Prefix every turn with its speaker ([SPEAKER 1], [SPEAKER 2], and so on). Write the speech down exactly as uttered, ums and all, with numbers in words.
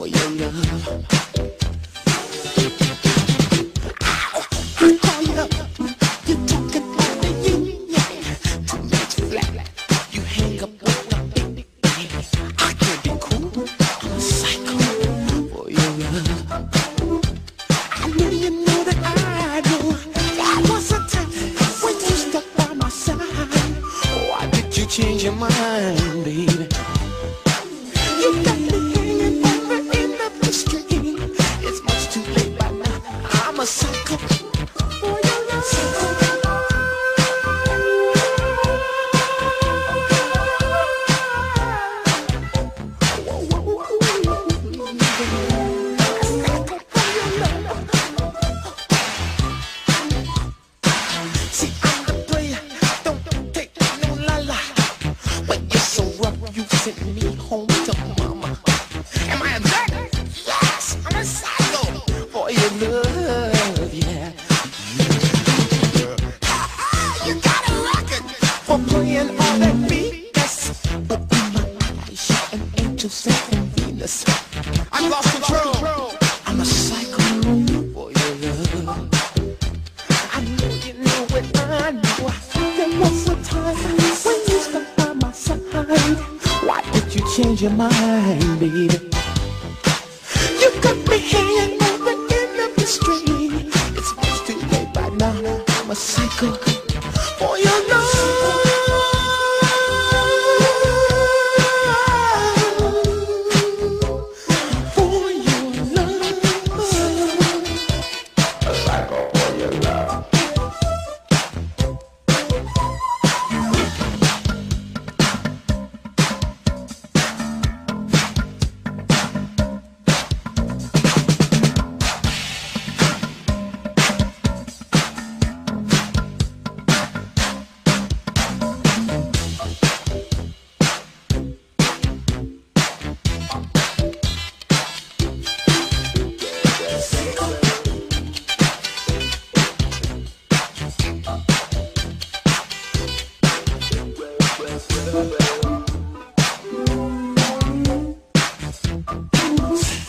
[SPEAKER 1] for your love. Change your mind, baby. You got me hanging over in the mystery. It's much too late by now. I'm a sucker for your love. See, I'm the player. Don't take no la-la. You sent me home to mama. Am I a jerk? Yes, I'm a psycho for your love, yeah. You got a record for playing all that B S. But in my eyes, you're an angel sent from Venus. I've lost control. I'm a psycho for your love. I know you know what I know. There was a time when you stuck by my side. Why did you change your mind, baby? You got me hanging over in the mystery. It's much too late by now. I'm a psycho for your love. For your love. A psycho for your love. We'll be right back.